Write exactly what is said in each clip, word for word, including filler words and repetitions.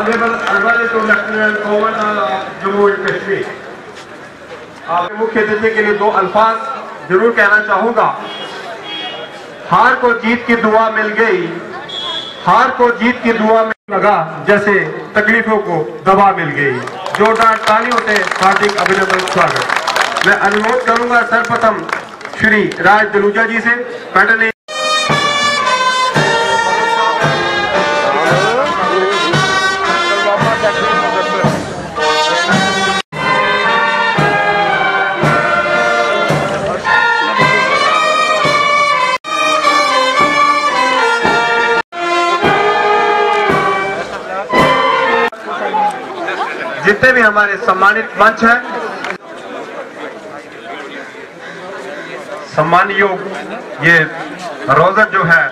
Honourable Albert lieutenant governor Jammu and Kashmir, आपके मुख्य अतिथि के लिए दो अल्फाज जरूर कहना चाहूंगा। हार को जीत की दुआ मिल गई, हार को जीत की दुआ में लगा जैसे तकलीफों को दवा मिल गई। जोरदार तालियों से हार्दिक अभिनंदन स्वागत। मैं अनुरोध करूंगा सर्वप्रथम श्री राज दलूजा जी से पैटर्न जितने भी हमारे सम्मानित मंच हैं, सम्मान योग ये रोजर जो है,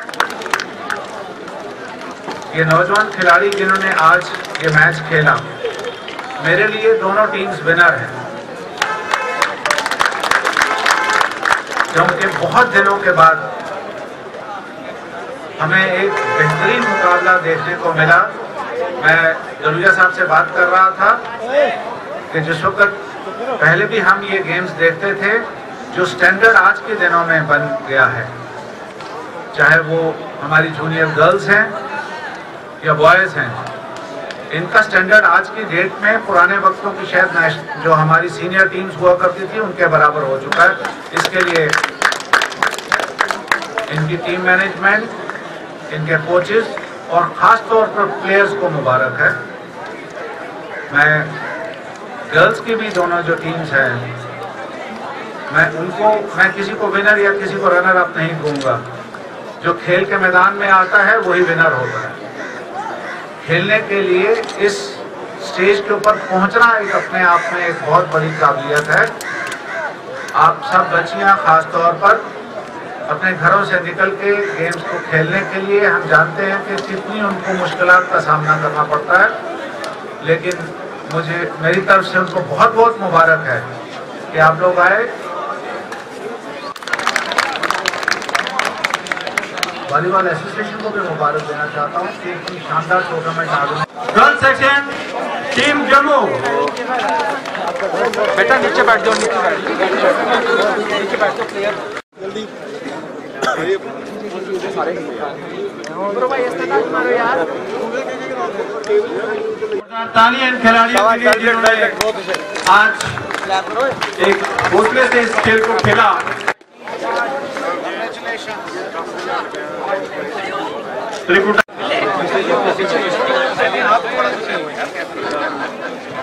ये नौजवान खिलाड़ी जिन्होंने आज ये मैच खेला, मेरे लिए दोनों टीम्स विनर हैं, क्योंकि बहुत दिनों के बाद हमें एक बेहतरीन मुकाबला देखने को मिला। मैं दलूजा साहब से बात कर रहा था कि जिस वक्त पहले भी हम ये गेम्स देखते थे, जो स्टैंडर्ड आज के दिनों में बन गया है, चाहे वो हमारी जूनियर गर्ल्स हैं या बॉयज़ हैं, इनका स्टैंडर्ड आज की डेट में पुराने वक्तों की शायद जो हमारी सीनियर टीम्स हुआ करती थी उनके बराबर हो चुका है। इसके लिए इनकी टीम मैनेजमेंट, इनके कोचेस और ख़ास तौर पर प्लेयर्स को मुबारक है। मैं गर्ल्स की भी दोनों जो टीम्स हैं, मैं उनको मैं किसी को विनर या किसी को रनर अप नहीं कहूँगा। जो खेल के मैदान में आता है वही विनर होता है। खेलने के लिए इस स्टेज के ऊपर पहुँचना एक अपने आप में एक बहुत बड़ी काबिलियत है। आप सब बच्चियाँ ख़ास तौर पर अपने घरों से निकल के गेम्स को खेलने के लिए, हम जानते हैं कि कितनी उनको मुश्किलात का सामना करना पड़ता है, लेकिन मुझे मेरी तरफ से उनको बहुत बहुत मुबारक है कि आप लोग आए। वॉलीबॉल एसोसिएशन को भी मुबारक देना चाहता हूँ कि इतनी शानदार टूर्नामेंट आगे। गर्ल सेक्शन टीम जम्मू, बेटा नीचे बैठ जाओ, नीचे बैठ जाओ, नीचे बैठ जाओ प्लेयर जल्दी। तालियां खिलाड़ियों के लिए जिन्होंने आज एक हौसले से इस खेल को खेला। त्रिकुटा